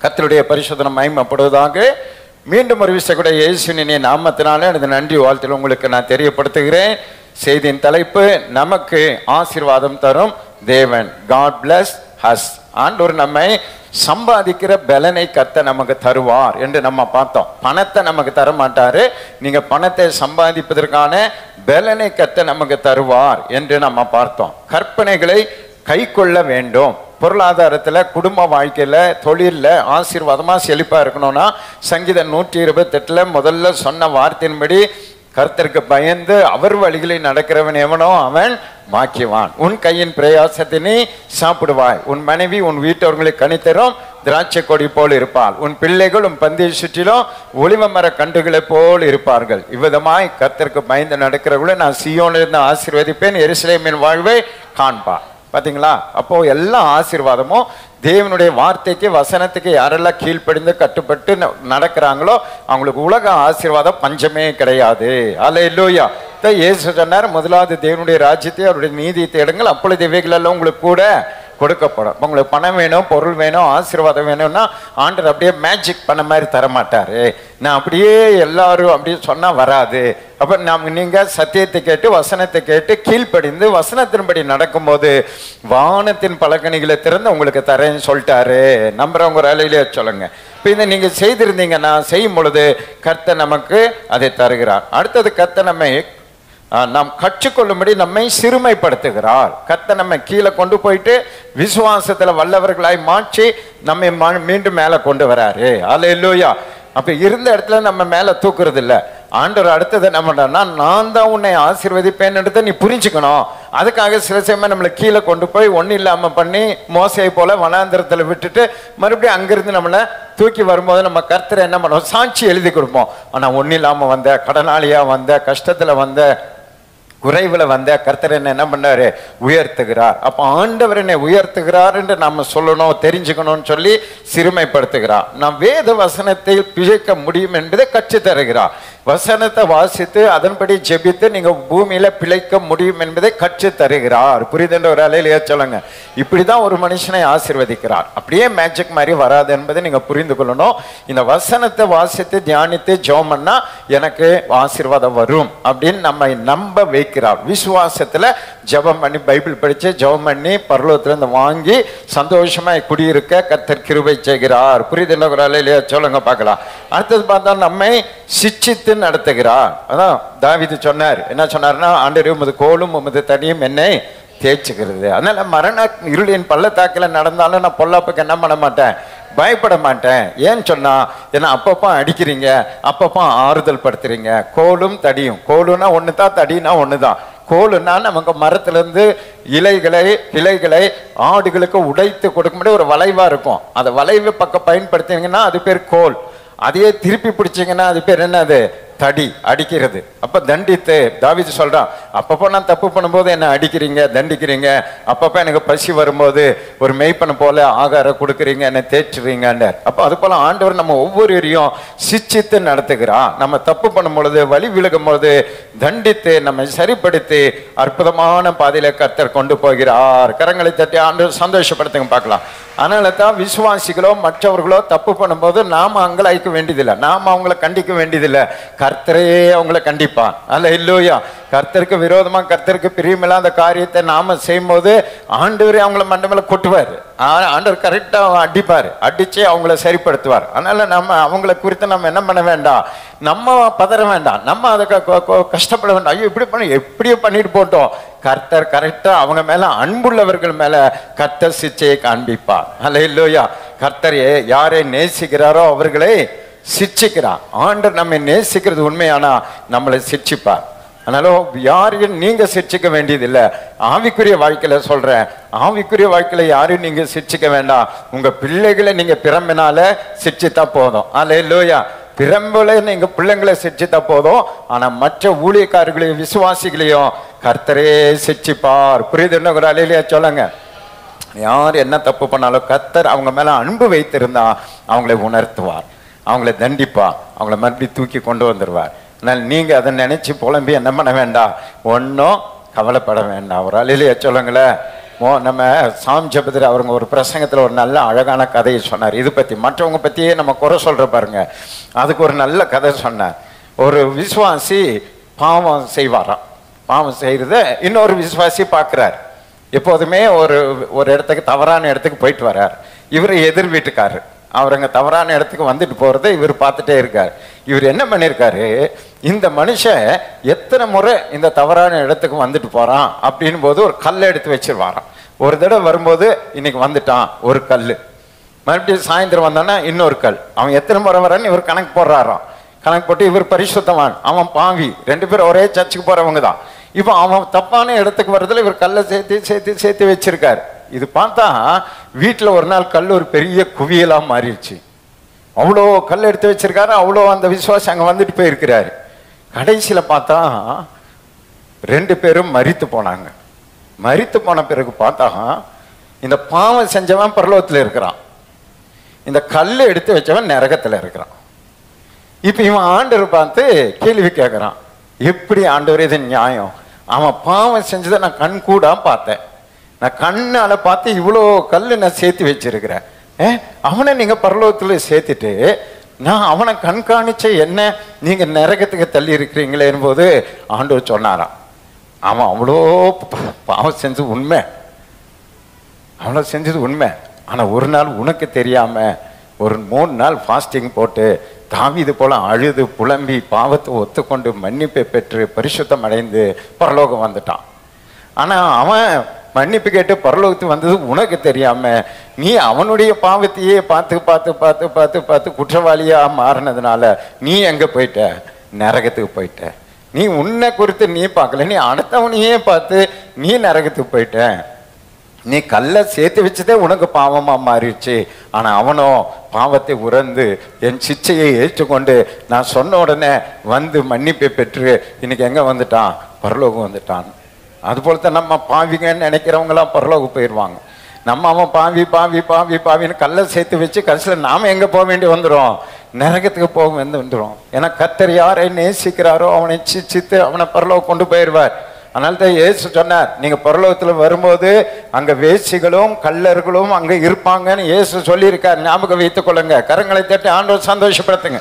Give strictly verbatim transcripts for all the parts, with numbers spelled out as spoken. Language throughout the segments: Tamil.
கர்த்தருடைய பரிசுத்த மகிமைப்படுவதாக. மீண்டும் ஒரு விஷயம் கூட இயேசுவின் நாமத்தினாலே எனது நன்றி வாழ்த்தில் உங்களுக்கு நான் தெரியப்படுத்துகிறேன். செய்தியின் தலைப்பு நமக்கு ஆசீர்வாதம் தரும் தேவன். God bless us. ஆண்டவர் நம்மை சம்பாதிக்கிற பலனை கர்த்தர் நமக்கு தருவார் என்று நம்ம பார்த்தோம். பணத்தை நமக்கு தர மாட்டாரு, நீங்க பணத்தை சம்பாதிப்பதற்கான பலனை கர்த்தர் நமக்கு தருவார் என்று நம்ம பார்த்தோம். கற்பனைகளை கை கொள்ள வேண்டும். பொருளாதாரத்தில், குடும்ப வாழ்க்கையில், தொழிலில் ஆசீர்வாதமாக செழிப்பாக இருக்கணும்னா சங்கீதம் நூற்றி இருபத்தெட்டில் முதல்ல சொன்ன வார்த்தையின்படி கர்த்தருக்கு பயந்து அவர் வழிகளில் நடக்கிறவன் எவனோ அவன் பாக்கியவான். உன் கையின் பிரயாசத்தை நீ சாப்பிடுவாய், உன் மனைவி உன் வீட்டவர்களை கனித்தரும் திராட்சை கொடி போல் இருப்பாள், உன் பிள்ளைகள் உன் பந்தியை சுற்றிலும் ஒளிவ மர கன்றுகளை போல் இருப்பார்கள். இவ்விதமாய் கர்த்தருக்கு பயந்து நடக்கிறவர்களை நான் சீயோனிலிருந்து ஆசீர்வதிப்பேன், எருசலேமின் வாழ்வை காண்பா. பார்த்தீங்களா? அப்போ எல்லா ஆசீர்வாதமும் தேவனுடைய வார்த்தைக்கு வசனத்துக்கு யாரெல்லாம் கீழ்ப்படிந்து கட்டுப்பட்டு நடக்கிறாங்களோ அவங்களுக்கு உலக ஆசீர்வாதம் பஞ்சமே கிடையாது. அல்லேலூயா. இயேசு சொன்னார், முதலாவது தேவனுடைய ராஜ்யத்தை அவருடைய நீதியை தேடுங்கள், அப்பொழுது இவைகளெல்லாம் உங்களுக்கு கூட கொடுக்கப்படும். உங்களுக்கு பணம் வேணும், பொருள் வேணும், ஆசீர்வாதம் வேணும்னா ஆண்டவர் அப்படியே மேஜிக் பண்ண மாதிரி தரமாட்டாரு. நான் அப்படியே எல்லாரும் அப்படியே சொன்னா வராது. அப்ப நாம் நீங்க சத்தியத்தை கேட்டு வசனத்தை கேட்டு கீழ்ப்படிந்து வசனத்தின்படி நடக்கும்போது வானத்தின் பலகணிகளை திறந்து உங்களுக்கு தரேன்னு சொல்லிட்டாரு. நம்புறவங்க ஒரு அலையிலே சொல்லுங்க. இப்போ இதை நீங்க செய்திருந்தீங்கன்னா செய்யும் பொழுது கர்த்தர் நமக்கு அதை தருகிறார். அடுத்தது கர்த்தர் நம்மை நாம் கற்றுக்கொள்ளும்படி நம்மை சிறுமைப்படுத்துகிறார். கர்த்தர் நம்மை கீழே கொண்டு போயிட்டு விசுவாசத்துல வல்லவர்களாய் மாற்றி நம்மை மீண்டும் மேலே கொண்டு வராரு. அல்லேலூயா. அப்ப இருந்த இடத்துல நம்ம மேல தூக்குறது இல்லை. ஆண்டவர் அடுத்தது என்ன பண்றாருன்னா, நான் தான் உன்னை ஆசீர்வதிப்பேன்னு நீ புரிஞ்சுக்கணும். அதுக்காக சில சமயம் நம்மளை கீழே கொண்டு போய் ஒன்றும் இல்லாம பண்ணி மோசையை போல வனாந்திரத்துல விட்டுட்டு மறுபடியும் அங்கிருந்து நம்மளை தூக்கி வரும்போது நம்ம கர்த்தரை என்ன பண்ணுவோம், சாட்சி எழுதி கொடுப்போம். ஆனா ஒன்றும் இல்லாம வந்த, கடனாளியா வந்த, கஷ்டத்துல வந்த, குறைவுல வந்த கர்த்தர் என்ன என்ன பண்ணாரு, உயர்த்துகிறார். அப்ப ஆண்டவர் என்னை உயர்த்துகிறார் என்று நாம சொல்லணும், தெரிஞ்சுக்கணும்னு சொல்லி சிறுமைப்படுத்துகிறார். நாம் வேத வசனத்தை பிழைக்க முடியும் என்பதை கற்று தருகிறார். வசனத்தை வாசித்து அதன்படி ஜெபித்து நீங்க பூமியில பிழைக்க முடியும் என்பதை கற்று தருகிறார். புரியுதுன்ற ஒரு அலையிலேயே சொல்லுங்க. இப்படிதான் ஒரு மனுஷனை ஆசீர்வதிக்கிறார். அப்படியே மேஜிக் மாதிரி வராது என்பதை நீங்க புரிந்து கொள்ளணும். இந்த வசனத்தை வாசித்து தியானித்து ஜெபம் பண்ணா எனக்கு ஆசீர்வாதம் வரும் அப்படின்னு நம்ம நம்ப வைக்கிறார். விசுவாசத்துல ஜெபம் பண்ணி பைபிள் படிச்சு ஜெபம் பண்ணி பரலோகத்துல இருந்து வாங்கி சந்தோஷமா குடியிருக்க கர்த்தர் கிருபை செய்கிறார். புரியுதுன்ற ஒரு அலையிலேயே சொல்லுங்க பார்க்கலாம். அடுத்தது பார்த்தா நம்மை சிச்சித்து நடத்துகிறார். அதான் தாவீது சொன்னார். என்ன சொன்னார்னா, ஆண்டவரே உமது கோலும் உமது தடியும் என்னை தேய்ச்சுக்கிறது. அதனால மரண இருளின் பள்ளத்தாக்கில் நடந்தாலும் நான் பொல்லாப்புக்கு என்ன பண்ண மாட்டேன், பயப்பட மாட்டேன். ஏன்னு சொன்னா, ஏன்னா அப்பப்போ அடிக்கிறீங்க, அப்பப்போ ஆறுதல் படுத்துறீங்க. கோலும் தடியும், கோலுன்னா ஒன்று தான், தடினா ஒன்று தான். கோலுன்னா நமக்கு மரத்திலிருந்து இலைகளை கிளைகளை ஆடுகளுக்கு உடைத்து கொடுக்கும்போது ஒரு வளைவா இருக்கும். அந்த வளைவு பக்கம் பயன்படுத்தினீங்கன்னா அது பேர் கோல். அதையே திருப்பி பிடிச்சிங்கன்னா அது பேர் என்னது, தடி, அடிக்கிறது. அப்ப தண்டித்து தாவீது சொல்றான், அப்பப்போ நான் தப்பு பண்ணும்போது என்ன அடிக்கிறீங்க, தண்டிக்கிறீங்க, அப்பப்போ எனக்கு பசி வரும்போது ஒரு மெய்ப்பனை போல ஆகாரம் கொடுக்குறீங்க, என்ன தேற்றுறீங்க. அப்போ அது போல ஆண்டவர் நம்ம ஒவ்வொருவரையும் சிச்சித்து நடத்துகிறான். நம்ம தப்பு பண்ணும் பொழுது, வழி விலகும் பொழுது தண்டித்து நம்மை சரிப்படுத்தி அற்புதமான பாதையில கர்த்தர் கொண்டு போகிறார். கரங்களை தட்டி ஆண்டவர் சந்தோஷப்படுத்துங்க பார்க்கலாம். அதனால தான் விசுவாசிகளோ மற்றவர்களோ தப்பு பண்ணும்போது நாம அங்கலாய்க்க வேண்டியதில்லை, நாம அவங்கள கண்டிக்க வேண்டியதில்லை. கர்த்தரே அவங்கள கண்டிப்பான். அல்லேலூயா. கர்த்தருக்கு விரோதமா கர்த்தருக்கு பிரியமில்லாத காரியத்தை நாம செய்யும் போது ஆண்டவரே அவங்கள மண்டமேல கொட்டுவார். ஆண்டவர் கரெக்டா அடிப்பாரு, அடிச்சு அவங்கள சரிப்படுத்துவார். அதனால நம்ம அவங்கள குறித்து நம்ம என்ன பண்ண வேண்டாம், நம்ம பதற வேண்டாம், நம்ம அதை கஷ்டப்பட வேண்டாம். ஐயோ இப்படி பண்ண எப்படியோ பண்ணிட்டு போட்டோம். கர்த்தர் கரெக்டா அவங்க மேல அன்புள்ளவர்கள் மேல கர்த்தர் சிச்சையை காண்பிப்பார். அல்லேலூயா. கர்த்தர் யாரை நேசிக்கிறாரோ அவர்களை சிச்சிக்கிறார். ஆண்டவர் நம்மை நேசிக்கிறது உண்மையானா நம்மளை சிச்சிப்பார். அதனால யாரையும் நீங்க சிச்சிக்க வேண்டியதில்லை. ஆவிக்குரிய வாழ்க்கையில சொல்றேன், ஆவிக்குரிய வாழ்க்கையில யாரையும் நீங்க சிச்சிக்க வேண்டாம். உங்க பிள்ளைகளை நீங்க பிறம்பினால சிச்சித்தா போதும். அல்லேலூயா. பிறம்புல நீங்க பிள்ளைங்களை சிச்சித்தா போதும். ஆனா மற்ற ஊழியக்காரர்களையும் விசுவாசிகளையும் கர்த்தரே சிச்சிப்பார். புரியுதுன்னு ஒரு அலையிலேயே சொல்லுங்க. யார் என்ன தப்பு பண்ணாலும் கர்த்தர் அவங்க மேல அன்பு வைத்திருந்தா அவங்களை உணர்த்துவார், அவங்கள தண்டிப்பா, அவங்கள மறுபடியும் தூக்கி கொண்டு வந்துடுவார். அதனால் நீங்க அதை நினைச்சு புலம்பி என்ன பண்ண வேண்டாம், ஒன்றும் கவலைப்பட வேண்டாம். ஒரு அலையிலேயே சொல்லுங்களேன், நம்ம சாம் ஜெபதிரி அவருங்க ஒரு பிரசங்கத்தில் ஒரு நல்ல அழகான கதையை சொன்னார். இது பற்றி மற்றவங்க பற்றியே நம்ம குறை சொல்கிற பாருங்க, அதுக்கு ஒரு நல்ல கதை சொன்னார். ஒரு விசுவாசி பாவம் செய்வாராம். பாவம் செய்கிறத இன்னொரு விசுவாசி பார்க்குறார். எப்போதுமே ஒரு ஒரு இடத்துக்கு தவறான இடத்துக்கு போயிட்டு வர்றார். இவர் எதிர் வீட்டுக்காரர். அவர் அங்கே தவறான இடத்துக்கு வந்துட்டு போகிறத இவர் பார்த்துட்டே இருக்கார். இவர் என்ன பண்ணியிருக்காரு, இந்த மனுஷன் எத்தனை முறை இந்த தவறான இடத்துக்கு வந்துட்டு போகிறான் அப்படின் போது ஒரு கல் எடுத்து வச்சிருவாராம். ஒரு தடவை வரும்போது இன்னைக்கு வந்துட்டான் ஒரு கல், மறுபடியும் சாயந்தரம் வந்தானா இன்னொரு கல். அவன் எத்தனை முறை வரான்னு இவர் கணக்கு போடுறாராம். கணக்கு போட்டு இவர் பரிசுத்தவான், அவன் பாவி, ரெண்டு பேரும் ஒரே சர்ச்சுக்கு போகிறவங்க தான். இப்போ அவன் தப்பான இடத்துக்கு வர்றதுல இவர் கல்லை சேர்த்து சேர்த்து சேர்த்து வச்சிருக்காரு. இது பார்த்தா வீட்டில் ஒரு நாள் கல் ஒரு பெரிய குவியலாக மாறிடுச்சு. அவ்வளோ கல் எடுத்து வச்சிருக்காரு, அவ்வளோ அந்த விசுவாசி அங்கே வந்துட்டு போயிருக்கிறாரு. கடைசியில் பார்த்தா ரெண்டு பேரும் மரித்து போனாங்க. மரித்து போன பிறகு பார்த்தா இந்த பாவம் செஞ்சவன் பரலோகத்தில் இருக்கிறான், இந்த கல் எடுத்து வச்சவன் நரகத்தில் இருக்கிறான். இப்போ இவன் ஆண்டவர் பார்த்து கேள்வி கேட்குறான், எப்படி ஆண்டவர் இது நியாயம்? அவன் பாவம் செஞ்சதை நான் கண் கூட பார்த்தேன், நான் கண்ணால் பார்த்து இவ்வளோ கல் நான் சேர்த்து வச்சிருக்கிறேன். ஏ அவனை நீங்கள் பரலோகத்தில் சேர்த்துட்டு நான் அவனை கண்காணிச்ச என்ன நீங்கள் நரகத்துக்கு தள்ளி இருக்கிறீங்களேன்னு போது ஆண்டவர் சொன்னாராம், அவன் அவ்வளோ பாவம் செஞ்சது உண்மை, அவ்வளோ செஞ்சது உண்மை. ஆனால் ஒரு நாள் உனக்கு தெரியாமல் ஒரு மூணு நாள் ஃபாஸ்டிங் போட்டு தாவீது போல அழுது புலம்பி பாவத்தை ஒத்துக்கொண்டு மன்னிப்பை பெற்று பரிசுத்தம் அடைந்து பரலோகம் வந்துட்டான். ஆனால் அவன் மன்னிப்பு கேட்டு பரலோகத்துக்கு வந்தது உனக்கு தெரியாம நீ அவனுடைய பாவத்தையே பார்த்து பார்த்து பார்த்து பார்த்து பார்த்து குற்றவாளியா மாறினதுனால நீ எங்க போயிட்ட? நரகத்துக்கு போயிட்ட. நீ உன்னை குறித்து நீ பார்க்கல, நீ அடுத்தவனையே பார்த்து நீ நரகத்துக்கு போயிட்ட. நீ கல்லை சேர்த்து வச்சதே உனக்கு பாவமா மாறிடுச்சு. ஆனா அவனோ பாவத்தை உறந்து என் சிச்சையை ஏற்றுக்கொண்டு நான் சொன்ன உடனே வந்து மன்னிப்பை பெற்று இன்னைக்கு எங்க வந்துட்டான்? பரலோகம் வந்துட்டான். அதுபோலத்தான் நம்ம பாவிங்கன்னு நினைக்கிறவங்களாம் பரலோகம் போயிடுவாங்க. நம்ம அவன் பாவி பாவி பாவி பாவின்னு கல்லை சேர்த்து வச்சு கடைசியில் நாம எங்க போக வேண்டி வந்துடும்? நரகத்துக்கு போக வந்து வந்துடும். ஏன்னா கர்த்தர் யாரை நேசிக்கிறாரோ அவனை சிச்சித்து அவனை பரலோகம் கொண்டு போயிடுவார். அதனால தான் இயேசு சொன்னார், நீங்க பரலோகத்தில் வரும்போது அங்க வேசிகளும் கள்ளர்களும் அங்க இருப்பாங்கன்னு இயேசு சொல்லியிருக்கார். ஞாபகம் வைத்துக் கொள்ளுங்க. கரங்களை தட்டி ஆண்டவர் சந்தோஷப்படுத்துங்க.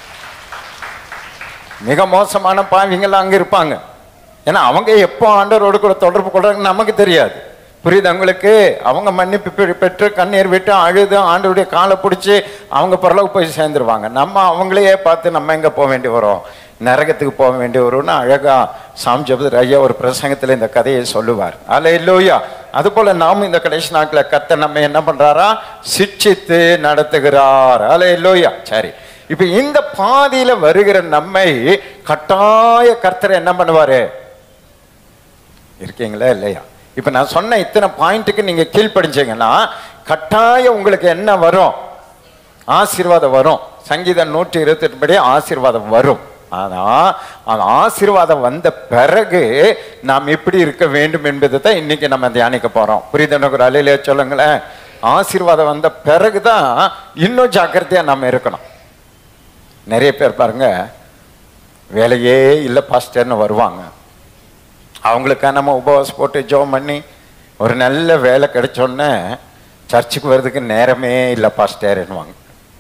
மிக மோசமான பாவிங்கெல்லாம் அங்க இருப்பாங்க. ஏன்னா அவங்க எப்போ ஆண்டவரோடு கூட தொடர்பு கொள்றாங்கன்னு நமக்கு தெரியாது. புரியுது உங்களுக்கு? அவங்க மன்னிப்பு பெற்று கண்ணீர் விட்டு அழுது ஆண்டவருடைய காலை பிடிச்சி அவங்க பரலோகம் போய் சேர்ந்துருவாங்க. நம்ம அவங்களையே பார்த்து நம்ம எங்க போக வேண்டி வரும்? நரகத்துக்கு போக வேண்டி வரும்னு அழகா சாம் ஜெபதிரி ஐயா ஒரு பிரசங்கத்தில் இந்த கதையை சொல்லுவார். அல்லேலூயா. அது போல நாமும் இந்த கடைசி நாட்களில் கர்த்தர் நம்ம என்ன பண்றாரா? சிட்சித்து நடத்துகிறார். அல்லேலூயா. சரி, இப்ப இந்த பாதியில வருகிற நம்மை கட்டாய கர்த்தர் என்ன பண்ணுவாரு? இருக்கீங்களா இல்லையா? இப்ப நான் சொன்ன இத்தனை பாயிண்ட்டுக்கு நீங்க கீழ்ப்படிஞ்சீங்கன்னா கட்டாயம் உங்களுக்கு என்ன வரும்? ஆசீர்வாதம் வரும். சங்கீதம் நூற்றி இருபத்தி எட்டு படி ஆசீர்வாதம் வரும். ஆனா அந்த ஆசீர்வாதம் வந்த பிறகு நாம் எப்படி இருக்க வேண்டும் என்பதை தான் இன்னைக்கு நம்ம தியானிக்க போறோம். புரியுது? அலையிலே சொல்லுங்களேன். ஆசீர்வாதம் வந்த பிறகுதான் இன்னும் ஜாக்கிரதையா நம்ம இருக்கணும். நிறைய பேர் பாருங்க, வேலையே இல்லை பாஸ்டர்னு வருவாங்க. அவங்களுக்காக நம்ம உபவாசம் போட்டு ஜெபம் பண்ணி ஒரு நல்ல வேலை கிடைச்சோன்னே சர்ச்சுக்கு வர்றதுக்கு நேரமே இல்லை பாஸ்டர்னுவாங்க.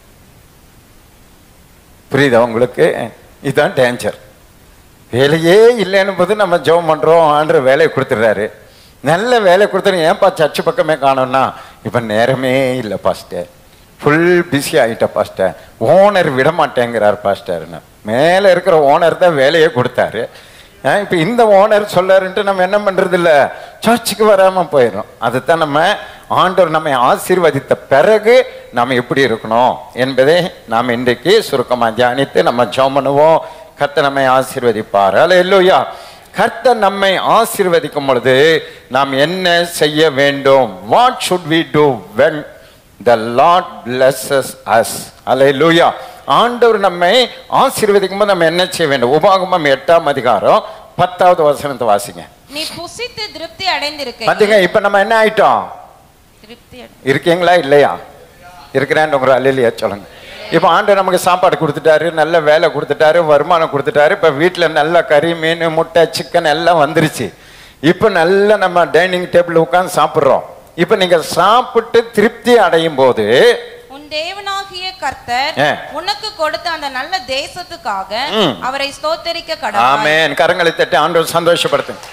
புரியுதா உங்களுக்கு? இதுதான் டேஞ்சர். வேலையே இல்லைன்னு போது நம்ம ஜெபம் பண்ணுறோம், ஆண்டவர் வேலையை கொடுத்துட்றாரு. நல்ல வேலை கொடுத்துரு, ஏன்ப்பா சர்ச்சு பக்கமே காணோம்னா இப்போ நேரமே இல்லை பாஸ்டர், ஃபுல் பிஸி ஆகிட்ட பாஸ்டர், ஓனர் விட மாட்டேங்கிறார் பாஸ்டர்னு. மேலே இருக்கிற ஓனர் தான் வேலையே கொடுத்தாரு. இப்போ இந்த ஓனர் சொல்லாருன்ட்டு நம்ம என்ன பண்ணுறது இல்லை, சர்ச்சுக்கு வராமல் போயிடும். அதுதான் நம்ம ஆண்டவர் நம்மை ஆசீர்வதித்த பிறகு நாம் எப்படி இருக்கணும் என்பதை நாம் இன்றைக்கு சுருக்கமாக தியானித்து நம்ம ஜெபம் பண்ணுவோம். கர்த்தர் நம்மை ஆசீர்வதிப்பார். அல்லேலூயா. கர்த்தர் நம்மை ஆசீர்வதிக்கும் பொழுது நாம் என்ன செய்ய வேண்டும்? What should we do when the Lord blesses us? அல்லேலூயா. ஆண்டவர் நம்மை ஆசீர்வதிக்கும் போது நம்ம என்ன செய்ய வேண்டும்? உபாகமம் எட்டாம் அதிகாரம் பத்தாவது வசனத்தை வாசிங்க. நீ புசித்து திருப்தி அடைந்திருக்க. பாத்தீங்க, இப்ப நம்ம என்ன ஆயிட்டோம்? திருப்தி இருக்கீங்களா இல்லையா? இருக்கிறேன்னு உங்க அல்லேலூயா சொல்லுங்க. இப்போ ஆண்டவர் நமக்கு சாப்பாடு கொடுத்துட்டாரு, நல்ல வேலை கொடுத்துட்டாரு, வருமானம் கொடுத்துட்டாரு. இப்போ வீட்டில் நல்ல கறி மீன் முட்டை சிக்கன் எல்லாம் வந்துருச்சு. இப்ப நல்ல நம்ம டைனிங் டேபிள் உட்கார்ந்து சாப்பிடுறோம். இப்ப நீங்க சாப்பிட்டு திருப்தி அடையும் போது உன் தேவனாகிய கர்த்தர் உனக்கு கொடுத்த அந்த நல்ல தேசத்துக்காக அவரை ஸ்தோத்திரிக்க கடவுள். ஆமென். கரங்களை தட்டி ஆண்டவரை சந்தோஷப்படுத்துங்க.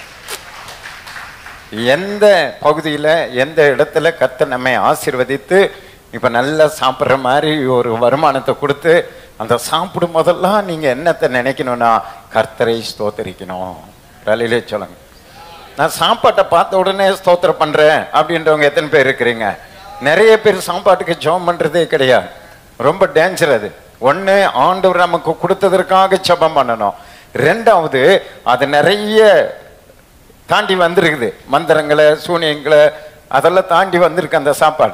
எந்த பகுதியில எந்த இடத்துல கர்த்தர் நம்மை ஆசீர்வதித்து இப்ப நல்லா சாப்பிட்ற மாதிரி ஒரு வருமானத்தை கொடுத்து அந்த சாப்பிடும் போதெல்லாம் நீங்க என்னத்தை நினைக்கணும்னா கர்த்தரை ஸ்தோத்திரிக்கணும். ரலிலே சொல்லுங்க. நான் சாப்பாட்டை பார்த்த உடனே ஸ்தோத்திரம் பண்றேன் அப்படின்றவங்க எத்தனை பேர் இருக்கிறீங்க? நிறைய பேர் சாப்பாட்டுக்கு ஜெபம் பண்றதே கிடையாது. ரொம்ப டேஞ்சர் அது. ஒண்ணு, ஆண்டவர் நமக்கு கொடுத்ததற்காக ஜெபம் பண்ணணும். ரெண்டாவது, அது நிறைய தாண்டி வந்திருக்குது. மந்திரங்களை, சூனியங்களை அதெல்லாம் தாண்டி வந்திருக்கு. அந்த சாப்பாடு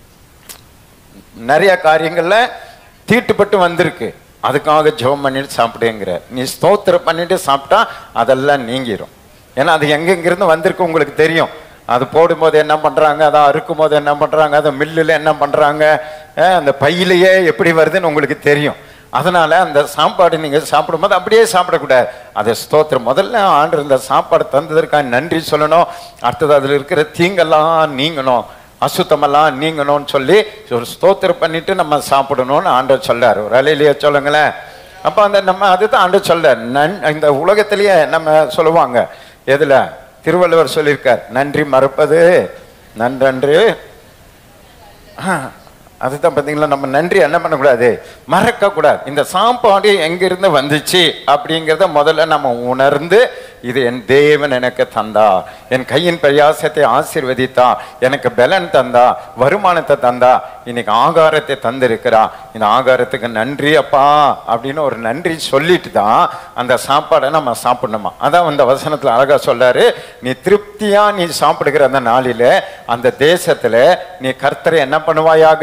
நிறைய காரியங்கள்ல தீட்டுப்பட்டு வந்திருக்கு. அதுக்காக ஜெபம் பண்ணிட்டு சாப்பிடுங்கிற. நீ ஸ்தோத்திரம் பண்ணிட்டு சாப்பிட்டா அதெல்லாம் நீங்கிரும். ஏன்னா அது எங்கெங்கிருந்து வந்திருக்கு உங்களுக்கு தெரியும். அது போடும்போது என்ன பண்றாங்க, அதை அறுக்கும் போது என்ன பண்றாங்க, அதை மில்லுல என்ன பண்றாங்க, அந்த பையிலேயே எப்படி வருதுன்னு உங்களுக்கு தெரியும். அதனால அந்த சாப்பாடு நீங்க சாப்பிடும்போது அப்படியே சாப்பிடக்கூடாது. அதை ஸ்தோத்திரம். முதல்ல ஆண்டு இந்த சாப்பாடு தந்ததற்காக நன்றி சொல்லணும். அடுத்தது அதுல இருக்கிற தீங்கெல்லாம் நீங்கணும், அசுத்தமெல்லாம் நீங்கணும்னு சொல்லி ஒரு ஸ்தோத்திரம் பண்ணிட்டு நம்ம சாப்பிடணும்னு ஆண்டவர் சொல்றாரு. ஒரு அலையிலேயே சொல்லுங்களேன். அப்ப அந்த நம்ம அதுதான் ஆண்டவர் சொல்ல. நன் இந்த உலகத்திலேயே நம்ம சொல்லுவாங்க, எதுல திருவள்ளுவர் சொல்லியிருக்கார், நன்றி மறப்பது நன்றன்று. அதுதான் பார்த்தீங்களா, நம்ம நன்றி என்ன பண்ணக்கூடாது, மறக்க கூடாது. இந்த சாப்பாடு எங்கிருந்து வந்துச்சு அப்படிங்கிறத முதல்ல நம்ம உணர்ந்து, இது என் தேவன் எனக்கு தந்தா, என் கையின் பிரயாசத்தை ஆசீர்வதித்தா, எனக்கு பலன் தந்தா, வருமானத்தை தந்தா, இன்னைக்கு ஆகாரத்தை தந்திருக்கிறா, இந்த ஆகாரத்துக்கு நன்றி அப்பா அப்படின்னு ஒரு நன்றி சொல்லிட்டு தான் அந்த சாப்பாடை நம்ம சாப்பிடணுமா. அதான் அந்த வசனத்துல அழகா சொல்றாரு, நீ திருப்தியா நீ சாப்பிடுகிற அந்த நாளில அந்த தேசத்துல நீ கர்த்தரை என்ன பண்ணுவாயாக,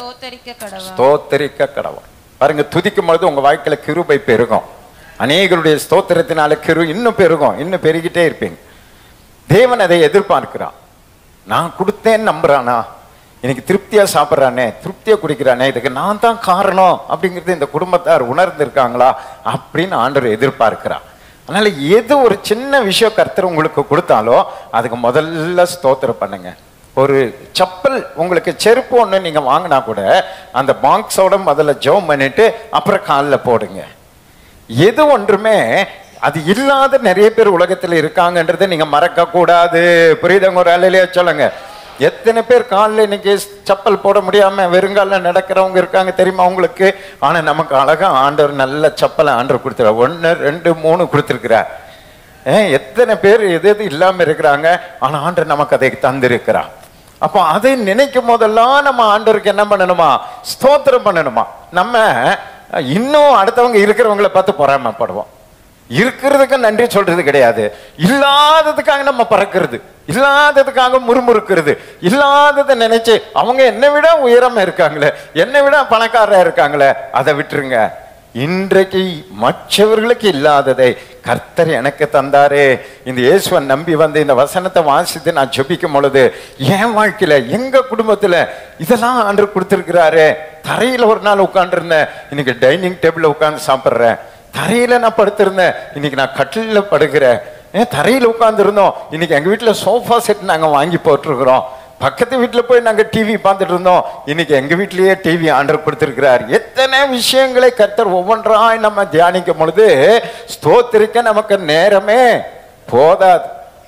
ஸ்தோத்தரிக்க கடவுள். பாருங்க, துதிக்கும் பொழுது உங்க வாழ்க்கையில கிருபை பெருகும். அநேகருடைய ஸ்தோத்திரத்தினால கிரு இன்னும் பெருகும், இன்னும் பெருகிட்டே இருப்பீங்க. தேவன் அதை எதிர்பார்க்கிறான். நான் கொடுத்தேன்னு நம்புறானா, இன்னைக்கு திருப்தியா சாப்பிட்றானே, திருப்தியா குடிக்கிறானே, இதுக்கு நான் தான் காரணம் அப்படிங்கிறது இந்த குடும்பத்தார் உணர்ந்திருக்காங்களா அப்படின்னு ஆண்டவர் எதிர்பார்க்கிறான். அதனால எது ஒரு சின்ன விஷயம் கர்த்தர் உங்களுக்கு கொடுத்தாலோ அதுக்கு முதல்ல ஸ்தோத்திரம் பண்ணுங்க. ஒரு செப்பல், உங்களுக்கு செருப்பு ஒன்று நீங்க வாங்கினா கூட அந்த பாக்ஸோட முதல்ல ஜெபம் பண்ணிட்டு அப்புறம் காலில் போடுங்க. எது ஒன்றுமே அது இல்லாத நிறைய பேர் உலகத்தில் இருக்காங்கன்றதை நீங்க மறக்க கூடாது. புரியுதுங்க? ஒரு அலையிலேயே சொல்லுங்க. எத்தனை பேர் காலில் இன்னைக்கு செப்பல் போட முடியாம வெறுங்கால நடக்கிறவங்க இருக்காங்க தெரியுமா உங்களுக்கு? ஆனா நமக்கு அழகா ஆண்டவர் நல்ல செப்பலை ஆண்டவர் கொடுத்துருவார். ஒன்னு ரெண்டு மூணு கொடுத்துருக்கிறார். ஏன் எத்தனை பேர் எது எது இல்லாம இருக்கிறாங்க, ஆனா ஆண்டவர் நமக்கு அதை தந்திருக்கிறார். அப்போ அதை நினைக்கும் போதெல்லாம் நம்ம ஆண்டவருக்கு என்ன பண்ணணுமா, ஸ்தோத்திரம் பண்ணணுமா. நம்ம இன்னும் அடுத்தவங்க இருக்கிறவங்களை பார்த்து பொறாமைப்படுவோம். இருக்கிறதுக்கு நன்றி சொல்றது கிடையாது, இல்லாததுக்காக நம்ம பறக்கிறது, இல்லாததுக்காக முறுமுறுக்கிறது, இல்லாததை நினைச்சு அவங்க என்னை விட உயரமா இருக்காங்களே, என்னை விட பணக்காரா இருக்காங்களே, அதை விட்டுருங்க. இன்றைக்கு மற்றவர்களுக்கு இல்லாததை கர்த்தர் எனக்கு தந்தாரே. இந்த இயேசுவை நம்பி வந்து இந்த வசனத்தை வாசித்து நான் ஜெபிக்கும் பொழுது என் வாழ்க்கையில எங்க குடும்பத்துல இதெல்லாம் ஆண்டவர் கொடுத்திருக்கிறாரு. தரையில ஒரு நாள் உட்கார்ந்துருந்தேன், இன்னைக்கு டைனிங் டேபிள்ல உட்கார்ந்து சாப்பிட்றேன். தரையில நான் படுத்திருந்தேன், இன்னைக்கு நான் கட்டில படுக்கிறேன். ஏன் தரையில உட்கார்ந்து இருந்தோம், இன்னைக்கு எங்க வீட்டுல சோஃபா செட் நாங்க வாங்கி போட்டிருக்கிறோம். பக்கத்து வீட்டுல போய் நாங்க டிவி பார்த்துட்டு இருந்தோம், இன்னைக்கு எங்க வீட்லயே டிவி ஆண்டவர் கொடுத்திருக்கிறார். எத்தனை விஷயங்களை கர்த்தர் ஒவ்வொன்றாய் நம்ம தியானிக்கும் பொழுது ஸ்தோத்திரிக்க நமக்கு நேரமே போதாது,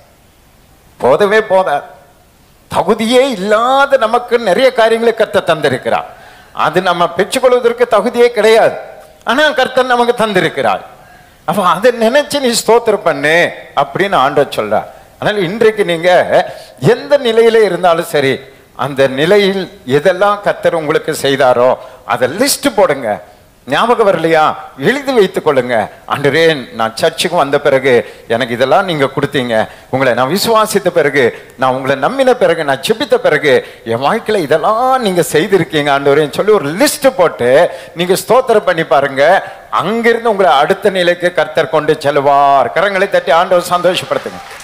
போதவே போதாது. தகுதியே இல்லாத நமக்கு நிறைய காரியங்களை கர்த்தர் தந்திருக்கிறார். அது நம்ம பெற்றுக்கொள்வதற்கு தகுதியே கிடையாது, ஆனா கர்த்தர் நமக்கு தந்திருக்கிறார். அப்ப அதை நினைச்சு நீ ஸ்தோத்திரம் பண்ணு அப்படின்னு ஆண்டவர் சொல்றார். அதனால இன்றைக்கு நீங்க எந்த நிலையில இருந்தாலும் சரி, அந்த நிலையில் எதெல்லாம் கர்த்தர் உங்களுக்கு செய்தாரோ அதை லிஸ்ட் போடுங்க. ஞாபகம் வரலையா, எழுதி வைத்துக் கொள்ளுங்க. ஆண்டவரே, நான் சர்ச்சுக்கு வந்த பிறகு எனக்கு இதெல்லாம் நீங்க கொடுத்தீங்க, உங்களை நான் விசுவாசித்த பிறகு, நான் உங்களை நம்பின பிறகு, நான் ஜெபித்த பிறகு என் வாழ்க்கையில இதெல்லாம் நீங்க செய்திருக்கீங்க ஆண்டவரேன்னு சொல்லி ஒரு லிஸ்ட் போட்டு நீங்க ஸ்தோத்திரம் பண்ணி பாருங்க. அங்கிருந்து உங்களை அடுத்த நிலைக்கு கர்த்தர் கொண்டு செல்வார். கரங்களை தட்டி ஆண்டவர் சந்தோஷப்படுத்துங்க.